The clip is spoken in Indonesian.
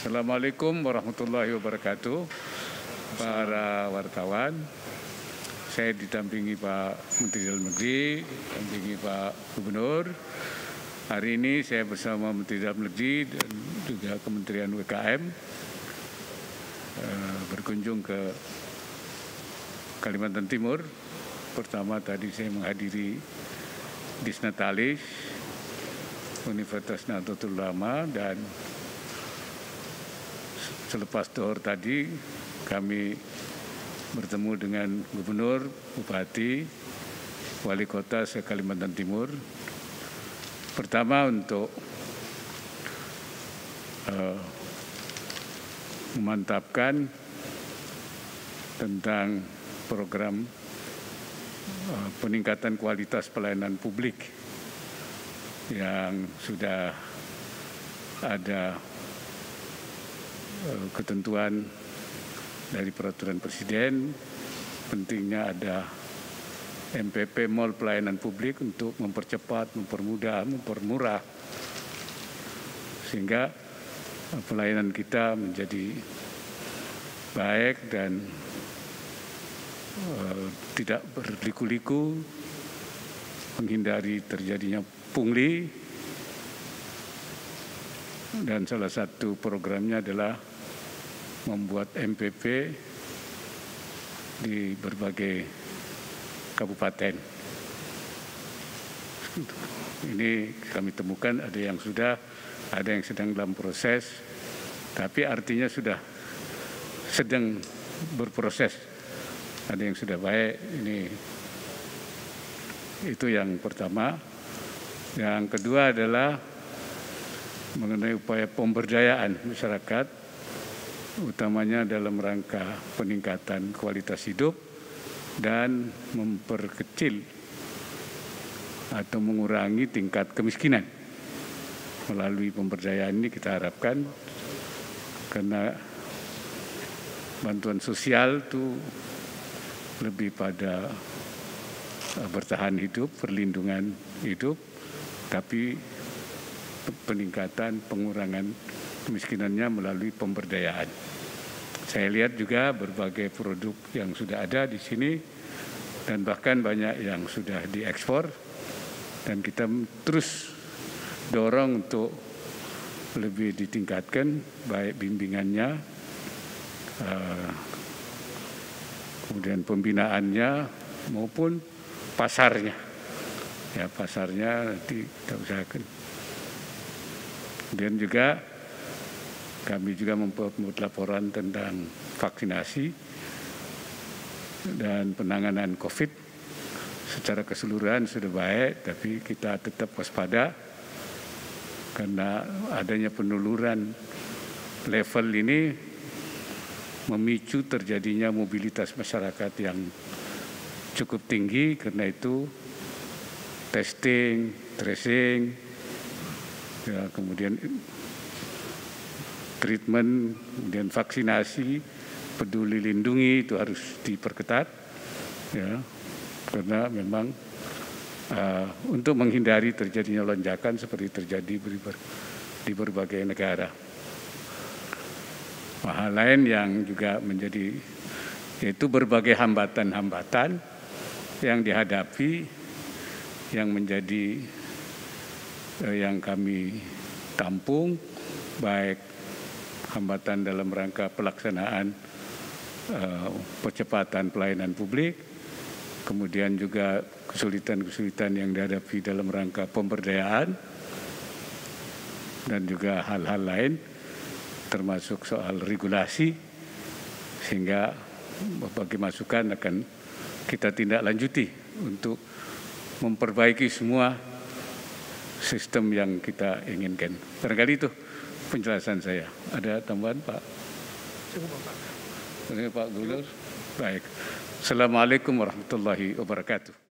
Assalamualaikum warahmatullahi wabarakatuh. Para wartawan, saya didampingi Pak Menteri Dalam Negeri, didampingi Pak Gubernur. Hari ini saya bersama Menteri Dalam Negeri dan juga Kementerian WKM berkunjung ke Kalimantan Timur. Pertama tadi saya menghadiri Disnatalis Universitas Nahdlatul Ulama, dan selepas dohor tadi kami bertemu dengan Gubernur, Bupati, Wali Kota se-Kalimantan Timur. Pertama untuk memantapkan tentang program peningkatan kualitas pelayanan publik yang sudah ada ketentuan dari peraturan Presiden. Pentingnya ada MPP Mall Pelayanan Publik untuk mempercepat, mempermudah, mempermurah, sehingga pelayanan kita menjadi baik dan tidak berliku-liku, menghindari terjadinya pungli. Dan salah satu programnya adalah membuat MPP di berbagai kabupaten. Ini kami temukan ada yang sudah, ada yang sedang dalam proses, tapi artinya sudah sedang berproses. Ada yang sudah baik. Ini itu yang pertama. Yang kedua adalah mengenai upaya pemberdayaan masyarakat, utamanya dalam rangka peningkatan kualitas hidup dan memperkecil atau mengurangi tingkat kemiskinan. Melalui pemberdayaan ini kita harapkan, karena bantuan sosial itu lebih pada bertahan hidup, perlindungan hidup, tapi peningkatan pengurangan kemiskinannya melalui pemberdayaan. Saya lihat juga berbagai produk yang sudah ada di sini dan bahkan banyak yang sudah diekspor, dan kita terus dorong untuk lebih ditingkatkan baik bimbingannya, kemudian pembinaannya maupun pasarnya. Ya, pasarnya nanti kita usahakan. Kemudian juga kami juga membuat laporan tentang vaksinasi dan penanganan COVID. Secara keseluruhan sudah baik, tapi kita tetap waspada karena adanya penularan level ini memicu terjadinya mobilitas masyarakat yang cukup tinggi. Karena itu testing, tracing, ya, kemudian treatment, kemudian vaksinasi, peduli lindungi itu harus diperketat, ya, karena memang untuk menghindari terjadinya lonjakan seperti terjadi di berbagai negara. Hal lain yang juga menjadi, yaitu berbagai hambatan-hambatan yang dihadapi, yang menjadi yang kami tampung, baik hambatan dalam rangka pelaksanaan percepatan pelayanan publik, kemudian juga kesulitan-kesulitan yang dihadapi dalam rangka pemberdayaan, dan juga hal-hal lain termasuk soal regulasi, sehingga berbagai masukan akan kita tindak lanjuti untuk memperbaiki semua sistem yang kita inginkan. Barangkali itu penjelasan saya. Ada tambahan, Pak? Cukup, Pak. Pak Gubernur. Baik. Assalamualaikum warahmatullahi wabarakatuh.